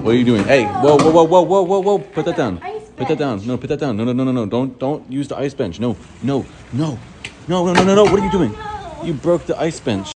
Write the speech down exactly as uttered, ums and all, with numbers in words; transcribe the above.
What are you doing? Hey, whoa, whoa, whoa, whoa, whoa, whoa, whoa! Put that down. Put that down. No, put that down. No, no, no, no, no. Don't, don't use the ice bench. No, no, no, no, no, no, no, no. What are you doing? You broke the ice bench.